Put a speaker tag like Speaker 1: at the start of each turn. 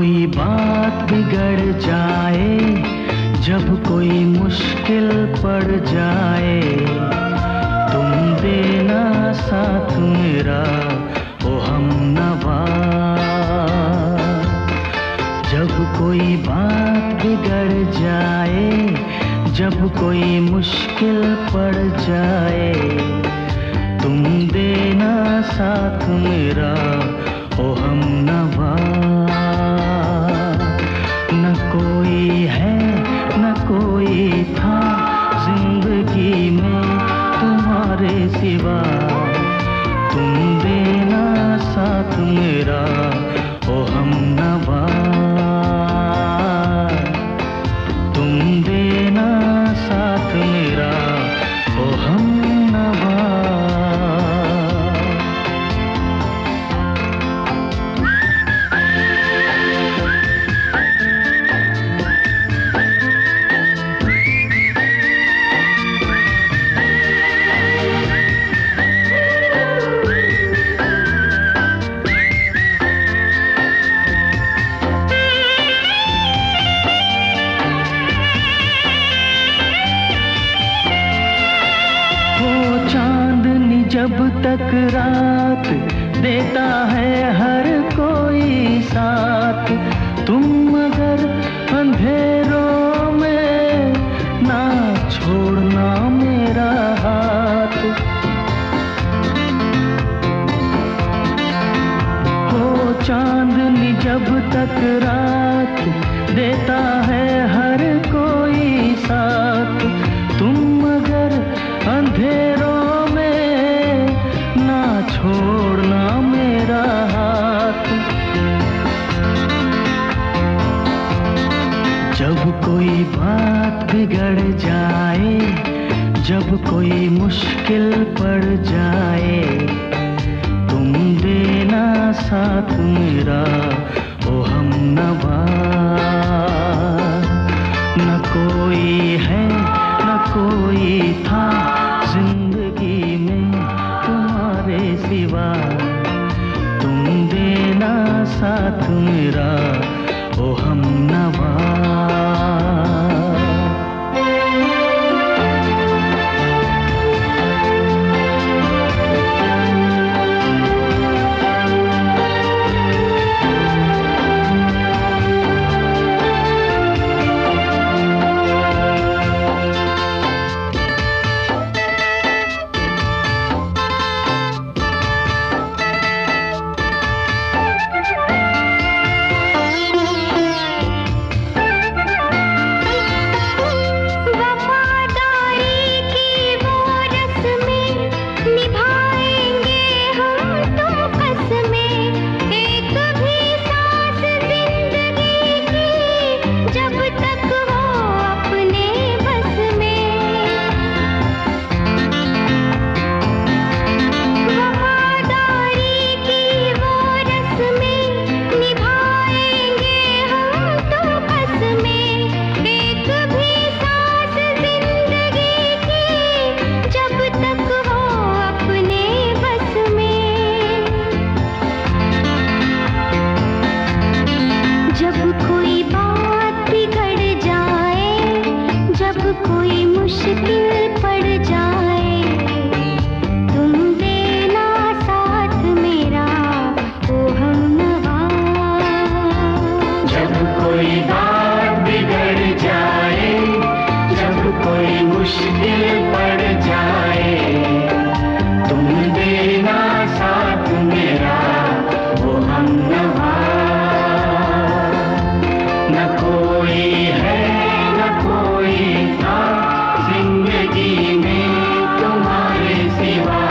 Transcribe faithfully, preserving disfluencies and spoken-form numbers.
Speaker 1: कोई बात बिगड़ जाए, जब कोई मुश्किल पड़ जाए, तुम देना साथ मेरा ओ हमनवा। जब कोई बात बिगड़ जाए, जब कोई मुश्किल पड़ जाए, तुम देना साथ मेरा ओ हमनवा। न कोई है न कोई था जिंदगी में तुम्हारे सिवा, तुम देना साथ मेरा ओ हमनवा। तुम देना साथ मेरा ओ हमनवा। जब तक रात देता है हर कोई साथ, तुम मगर अंधेरों में ना छोड़ना मेरा हाथ। हो चांदनी जब तक रात देता है हर कोई साथ, तुम मगर अंधेरों छोड़ना मेरा हाथ। जब कोई बात बिगड़ जाए, जब कोई मुश्किल पड़ जाए, तुम देना साथ मेरा ओ हमनवा। न कोई है न कोई था जिंदगी में तुम्हारे सिवा, तुम देना साथ मेरा ओ हमनवा।
Speaker 2: जिंदगी में तुम्हारे सिवा